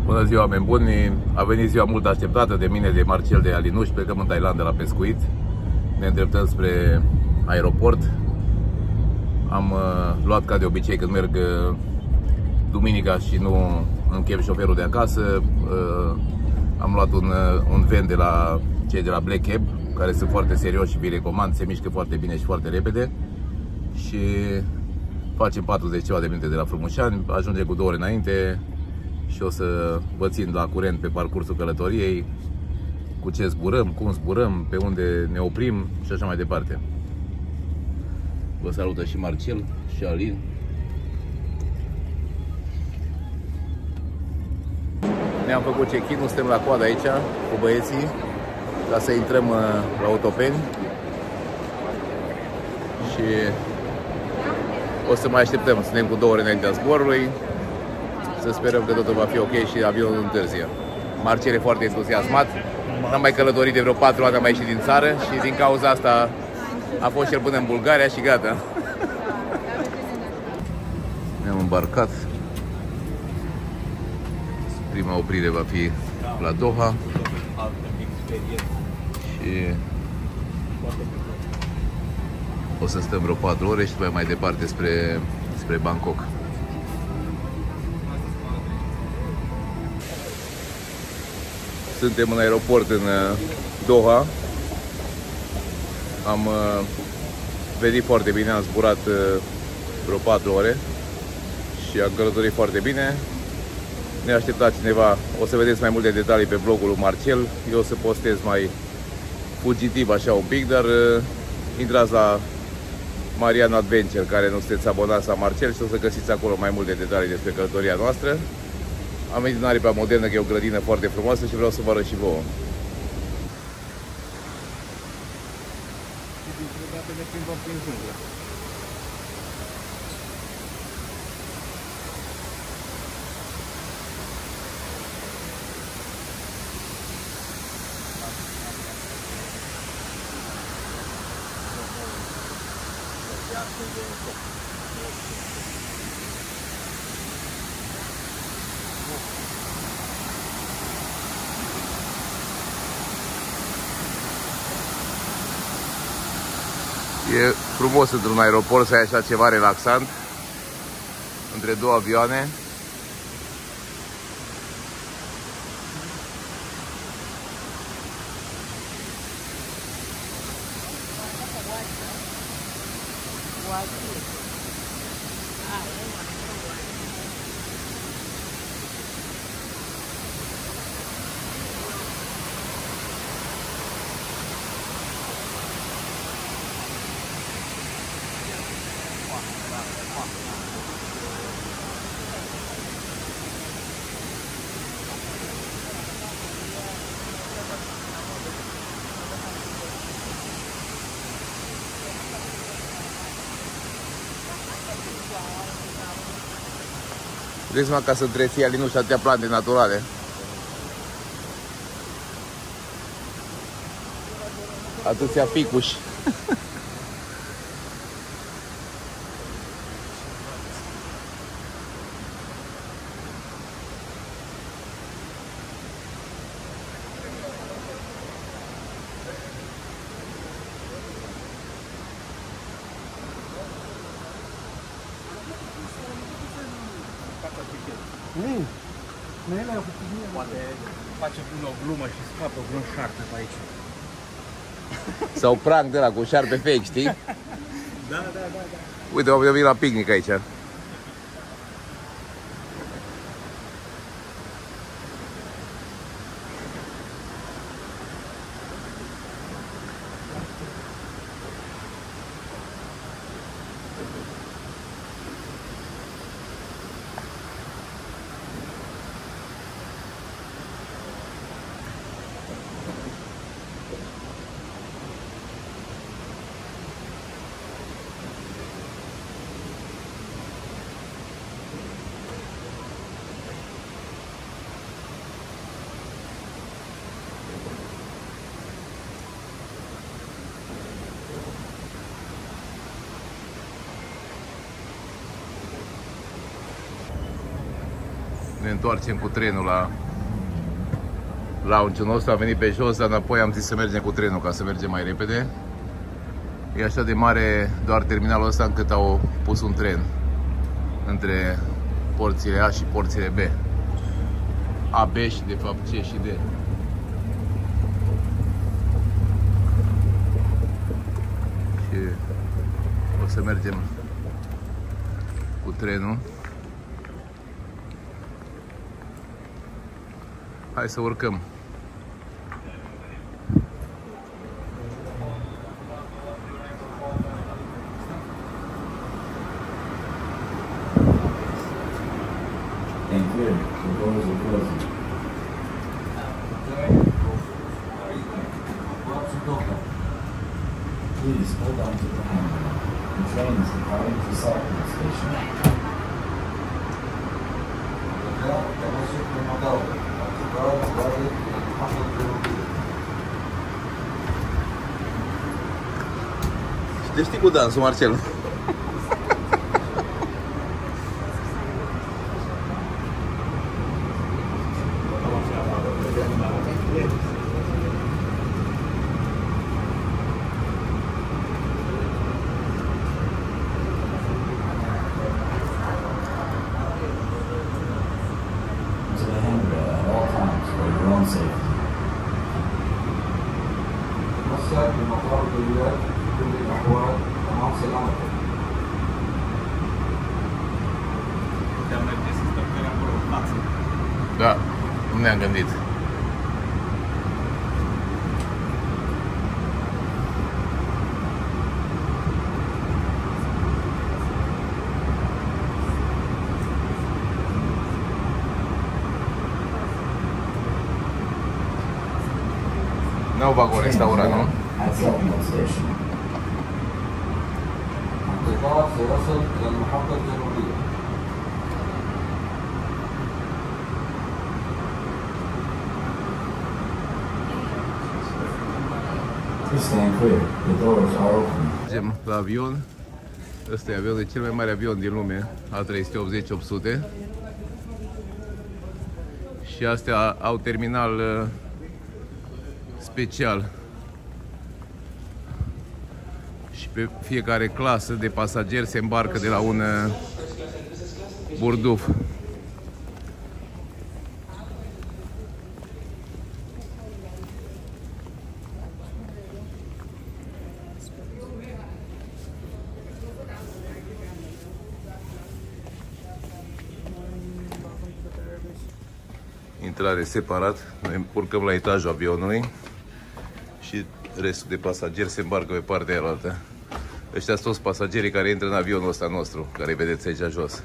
Bună ziua, oameni buni! A venit ziua mult așteptată de mine, de Marcel, de Alinuș. Plecăm în Thailanda la pescuit. Ne îndreptăm spre aeroport. Am luat ca de obicei când merg duminica și nu închem șoferul de acasă. Am luat un van de la cei de la Black Cab, care sunt foarte serioși și vi recomand, se mișcă foarte bine și foarte repede. Și facem 40 ceva de minute de la Frumușani, ajunge cu 2 ore înainte și o să vă țin la curent pe parcursul călătoriei, cu ce zburăm, cum zburăm, pe unde ne oprim și așa mai departe. Vă salută și Marcel și Alin. Ne-am făcut check-in, suntem la coadă aici cu băieții ca să intrăm la Otopeni și o să mai așteptăm, suntem cu 2 ore înaintea zborului. Să sperăm că totul va fi ok și avionul întârzie. Marcel e foarte entuziasmat. N-am mai călătorit de vreo 4 ani, am mai ieșit din țară și din cauza asta a fost cel până în Bulgaria și gata. Ne-am îmbarcat. Prima oprire va fi la Doha și o să stăm vreo 4 ore și după mai departe spre Bangkok. Suntem în aeroport în Doha. Am venit foarte bine, am zburat vreo 4 ore și am călătorit foarte bine. Ne aștepta cineva, o să vedeți mai multe detalii pe blogul lui Marcel. Eu o să postez mai fugitiv așa un pic, dar intrați la Marian Adventure, care nu sunteți abonați la Marcel, și o să găsiți acolo mai multe detalii despre călătoria noastră. Am venit în aripa modernă, că e o grădină foarte frumoasă și vreau să vă arăt și vouă. E frumos într-un aeroport să ai așa ceva relaxant între două avioane. Vedeți, mă, ca să întreții Alinuș atâtea plante naturale. Atâția ficuși. Poate face o glumă și scapă vreun șarpe pe aici. Sau prank de la cu șarpe fake, știi? Da. Uite, am venit la picnic aici. ne întoarcem cu trenul la launch-ul nostru. Am venit pe jos, dar înapoi am zis să mergem cu trenul ca să mergem mai repede. E așa de mare doar terminalul ăsta încât au pus un tren între porțile A și porțile B. A, B și de fapt C și D. Și o să mergem cu trenul. Hai să urcăm. Please hold on to the handrail. The train is departing to Saltburn Station. Te știi cu dansul, Marcel? Da, nu ne-am gândit. N-au vagon restaurant, nu? القطار سيصل إلى المحطة الجنوبية. Please stand clear. The doors are open. Mergem la avion. Ăsta e avionul, e cel mai mare avion din lume, A380-800. Și astea au terminal special. Și pe fiecare clasă de pasageri se îmbarcă de la un burduf. Intrare separat, noi urcăm la etajul avionului și restul de pasageri se îmbarcă pe partea aia. Ăștia sunt toți pasagerii care intră în avionul ăsta nostru, care îi vedeți aici jos.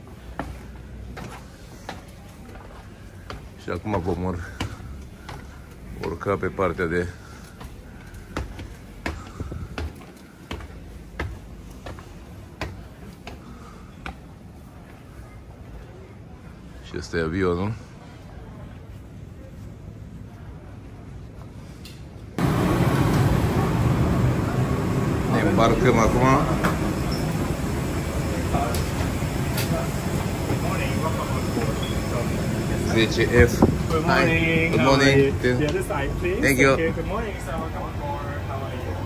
Și acum vom urca pe partea de și ăsta e avionul. Ne îmbarcăm acum. F. Good morning. Good morning. The other side, please. Thank you. Okay, good morning, sir. Welcome on board. How are you?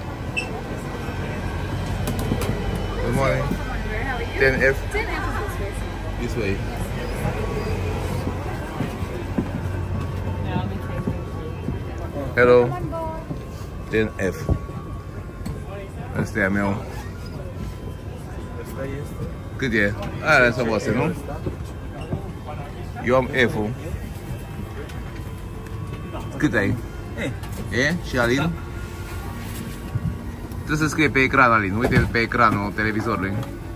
Good morning. How are you? 10F. 10F is This way. Hello. 10F. Asta e a meu. Cât e? Aia sunt voastre, nu? Eu am F-ul. Cât ai? E? Și Alin? Trebuie să scrie pe ecran, Alin. Uite pe ecranul televizorului.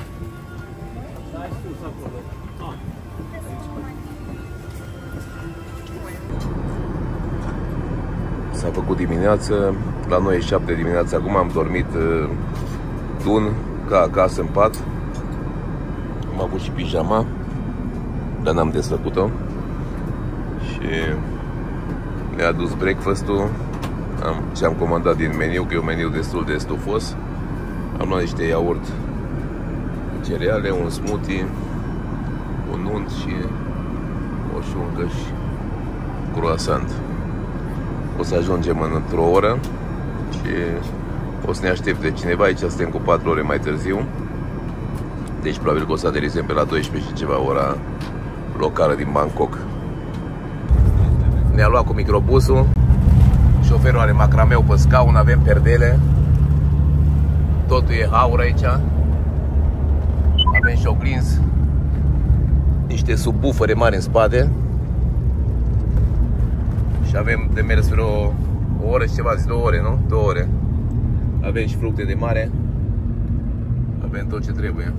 S-a făcut dimineață. La noi e 7 dimineața. Acum am dormit tun ca acasă în pat. Am avut și pijama, dar n-am desfăcut-o. Și ne-a adus breakfast-ul. Ce am comandat din meniu, că e un meniu destul de stufos. Am luat niște iaurt cu cereale, un smoothie, un unt și și un găș croissant. O să ajungem într-o oră și o să ne aștepte cineva. Aici suntem cu 4 ore mai târziu. Deci probabil că o să aterizăm pe la 12 și ceva, ora locală din Bangkok. Ne-a luat cu microbusul. Șoferul are macrameu pe scaun, avem perdele. Totul e aur aici. Avem și oglinzi. Niște subbufere mari în spate. Și avem de mers vreo o oră și ceva, 2 ore, nu? 2 ore. Avem și fructe de mare. Avem tot ce trebuie.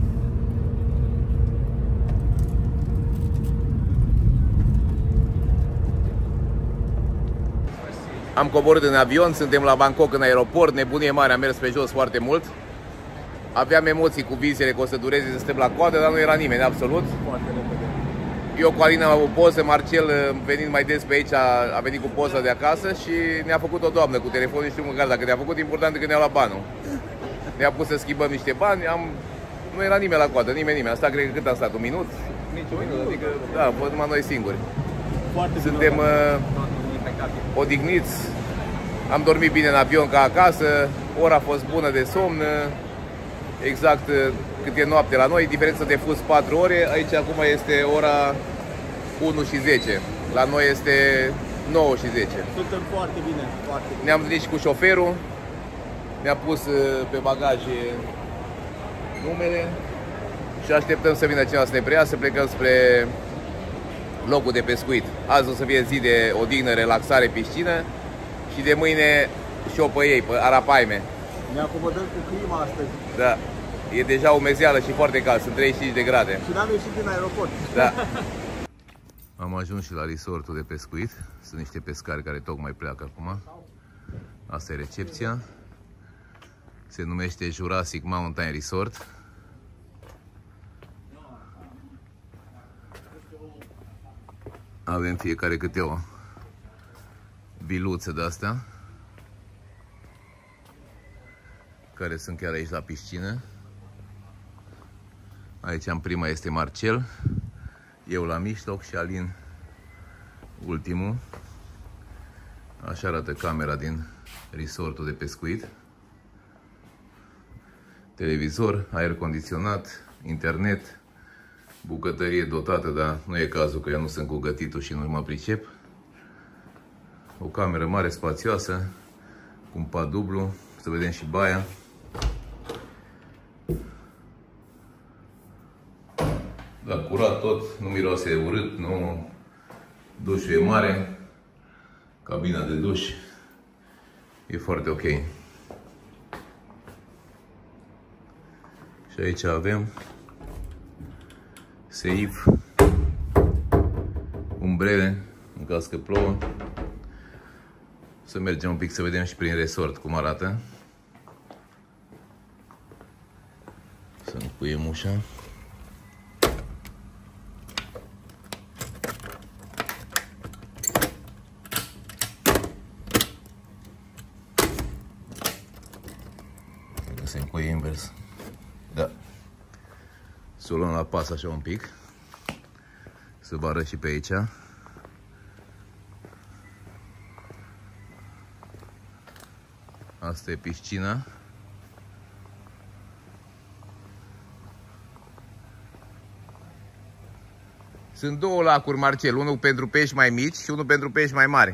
Am coborât în avion, suntem la Bangkok în aeroport, nebunie mare, am mers pe jos foarte mult. Aveam emoții cu vizele că o să dureze să stăm la coadă, dar nu era nimeni, absolut. Eu cu Alina o poză, Marcel venind mai des pe aici a venit cu poza de acasă și ne-a făcut o doamnă cu telefonul, știu măcar dacă ne-a făcut, important că ne-a luat banul. Ne-a pus să schimbăm niște bani, nu era nimeni la coadă, nimeni. Asta cred că cât a stat, un minut? Nici un minut, adică, da, numai noi singuri. Suntem odihniți, am dormit bine în avion ca acasă, ora a fost bună de somn, exact cât e noapte la noi, diferență de fus 4 ore, aici acum este ora 1 și 10, la noi este 9 și 10. Suntem foarte bine, foarte bine. Ne-am întâlnit și cu șoferul, ne-a pus pe bagaje numele și așteptăm să vină cineva să ne preia, să plecăm spre locul de pescuit. Azi o să fie zi de odihnă, relaxare, piscină și de mâine și-o pe ei, pe Arapaime. Ne acomodăm cu clima astăzi. Da, e deja umezeală și foarte cald, sunt 35 de grade. Și n-am ieșit din aeroport. Da. Am ajuns și la resortul de pescuit. Sunt niște pescari care tocmai pleacă acum. Asta e recepția. Se numește Jurassic Mountain Resort. Avem fiecare câte o biluță de astea care sunt chiar aici la piscină. Aici în prima este Marcel, eu la mijloc și Alin ultimul. Așa arată camera din resortul de pescuit. Televizor, aer condiționat, internet, bucătărie dotată, dar nu e cazul că eu nu sunt cu gătitul și nu mă pricep. O cameră mare, spațioasă, cu un pat dublu, să vedem și baia. Da, curat tot, nu miroase urât, nu... Dușul e mare, cabina de duș e foarte ok. Și aici avem seif, umbrele, în caz că plouă. Să mergem un pic să vedem și prin resort cum arată. Să încuiem ușa. Se încuie invers. Da. Să o luăm la pas așa un pic. Să vă arăt și pe aici. Asta e piscina. Sunt două lacuri, Marcel, unul pentru pești mai mici și unul pentru pești mai mari.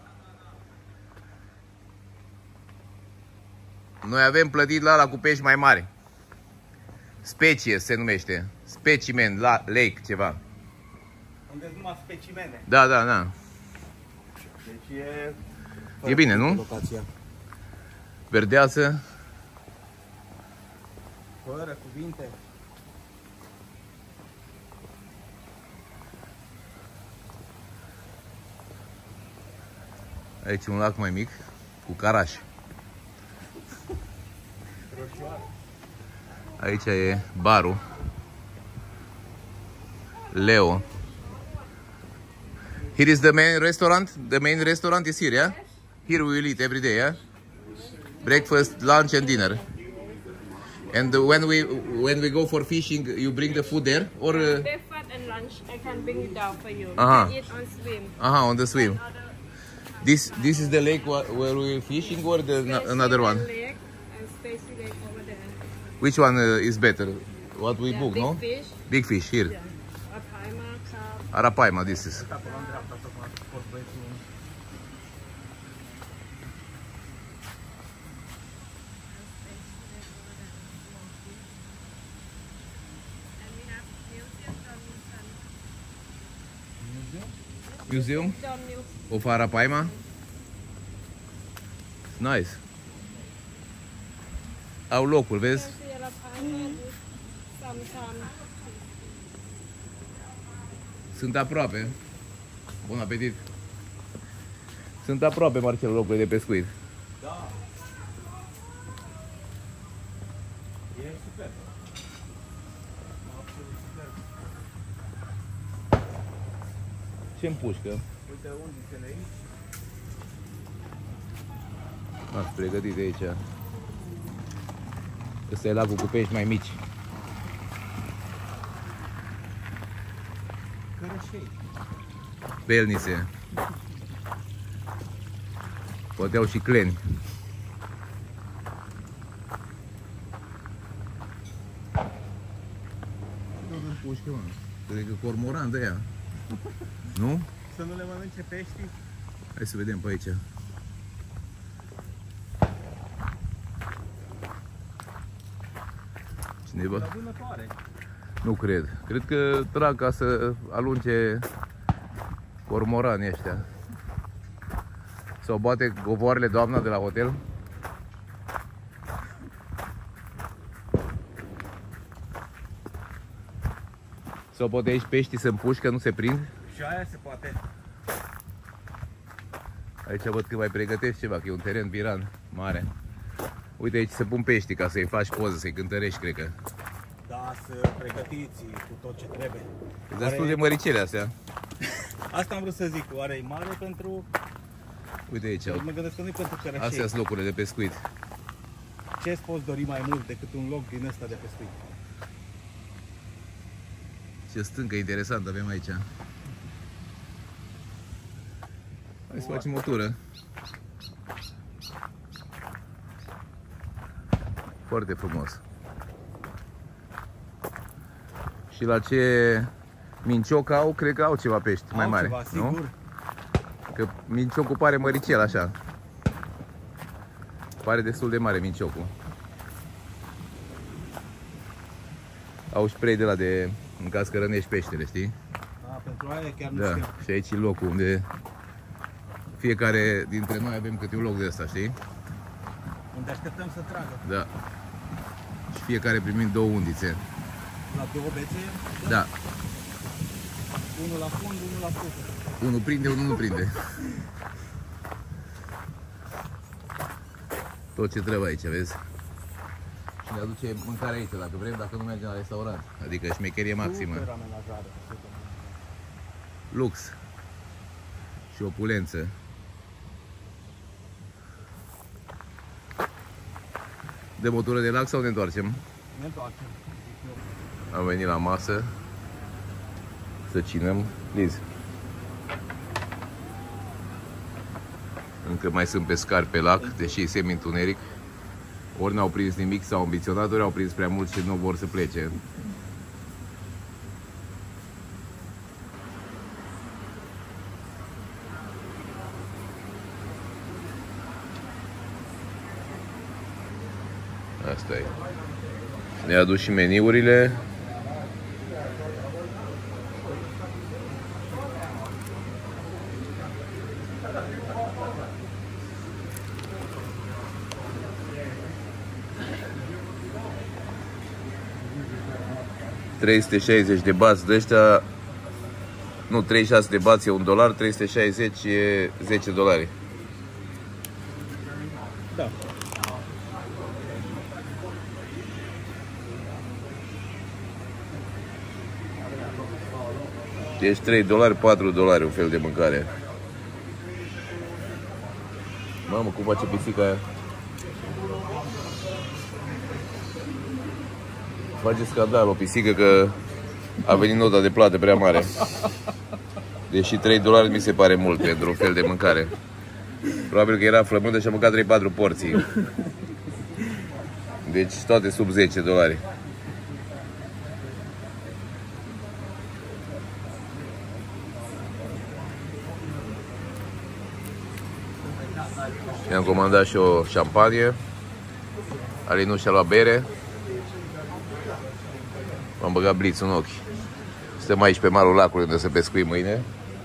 Noi avem plătit la ăla cu pești mai mari. Specie se numește. Specimen, lake, ceva. Unde numai specimene. Da, da, da. Deci e bine, nu? Locația. Verdeață. Fără cuvinte. Aici un lac mai mic, cu carași. Aici e barul. Leo. Here is the main restaurant. The main restaurant is here, yeah? Here we will eat every day, yeah? Breakfast, lunch and dinner. And when we go for fishing, you bring the food there, or Breakfast and lunch, I can bring it down for you. Uh-huh. You can eat on swim. On the swim. This is the lake where we're fishing, or another one? Lake and Spacey Lake over there. Which one is better? What we book, big no? Fish. Big fish here. Yeah. Arapaima, carp. Arapaima, this is. Capul în dreapta, tocmai a fost băiețul. And we have museum Don Milton. Museum Don Milton. of Arapaima. Nice. Au locul, vezi? See Arapaima with sometimes. Sunt aproape. Bun apetit. Sunt aproape, Marcel, locurile de pescuit. Da. E super. Absolut super. Ce împușcă? Uite undicele aici. Ați pregătit de aici. Ăsta e lacul cu pești mai mici. Cărășei. Belnițe. Poate au și cleni. Nu împușcă, mă. Cred că cormoran de ea. Nu? Să nu le mănânce peștii. Hai să vedem pe aici. Cineva? La vânătoare. Nu cred. Cred că trag ca să alunge cormoranii ăștia. Sau bate govoarele doamna de la hotel. Sau poate aici peștii se împușcă, nu se prind. Și aia se poate. Aici văd că mai pregătești ceva, că e un teren viran mare. Uite, aici se pun peștii ca să-i faci poză, să-i cântărești, cred că. Da, să pregătiți cu tot ce trebuie. E destul de măricele astea. Asta am vrut să zic, oare e mare pentru... Uite aici, Mă gândesc că nu e pentru cărășei. astea sunt locurile de pescuit. Ce îți poți dori mai mult decât un loc din ăsta de pescuit? Ce stâncă interesant avem aici. Hai să facem o tură. Foarte frumos. Și la ce mincioc au, cred că au ceva pești mai mari, ceva, sigur. nu? Că minciocul pare măricel așa. Pare destul de mare minciocul. Au spray de la de în caz că rănești peștele, știi? A, pentru aia chiar nu Da, știu. și aici e locul unde fiecare dintre noi avem câte un loc de ăsta, știi? Unde așteptăm să tragă. Da. Și fiecare primim două undițe. La două bețe, Da. unul la fund, unul la pufă. Unul prinde, unul nu prinde. Tot ce trebuie aici, vezi? Și ne aduce mâncare aici, dacă vrem, dacă nu mergem la restaurant. Adică șmecherie maximă. Super amenajare. Super. Lux. Și opulență. Dăm o tură de lac sau ne întoarcem? Ne întoarcem. Am venit la masă să cinăm. Liz. Încă mai sunt pescari pe lac, deși e semi-întuneric. Ori n-au prins nimic, s-au ambiționat, ori au prins prea mult și nu vor să plece. Asta e. Ne-a adus și meniurile. $360 de bați de ăștia. Nu, 36 de bați e $1, 360 e $10. Da. Deci $3, $4 un fel de mâncare. Mamă, cum face pisica aia? Face scandal o pisică că A venit nota de plată prea mare. Deși $3 mi se pare mult pentru un fel de mâncare. Probabil că era flămândă și a mâncat 3-4 porții. Deci toate sub $10. I-am comandat și o șampanie. Alinu și-a luat bere. M-am băgat bliț în ochi. Suntem aici pe malul lacului unde se pescui mâine.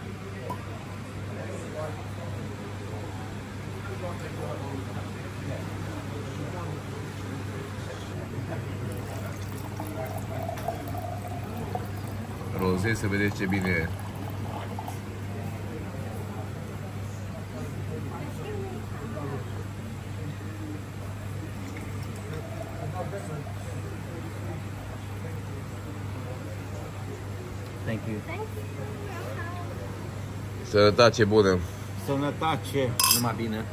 Roze, să vedeți ce bine e. Thank you. Sănătate bună! Sănătate! Numai bine!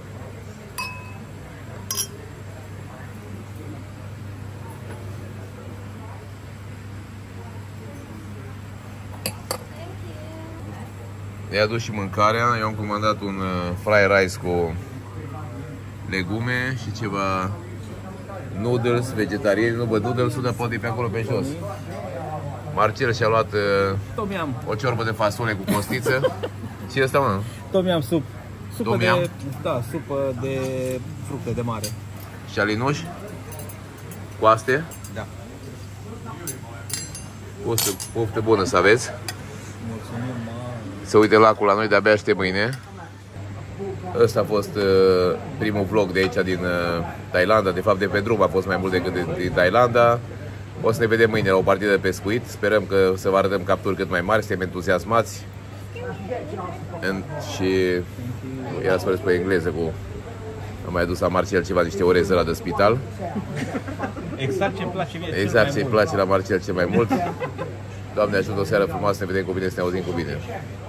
I-a adus și mâncarea. Eu am comandat un fried rice cu legume și ceva noodles vegetariani. Nu văd noodles-ul, dar poate e pe acolo pe jos. Marcel și-a luat o ciorbă de fasole cu costiță. Ce e asta, mă? Tom yum soup. Tom yum? Supă de fructe de mare. Și alinuș? Coaste? Da. Poftă bună să aveți. Mulțumim, Să uite lacul la noi, de-abia aștept mâine. Ăsta a fost primul vlog de aici din Thailanda. De fapt de pe drum a fost mai mult decât din Thailanda. O să ne vedem mâine la o partidă de pescuit. Sperăm că să vă arătăm capturi cât mai mari. Suntem entuziasmați. Și ia să pe engleză cu... Am mai adus la Marcel ceva, niște orez ăla de spital. Exact ce-mi place mie Exact ce-i place la Marcel cel mai mult. Doamne ajută, o seară frumoasă, ne vedem cu bine, să ne auzim cu bine.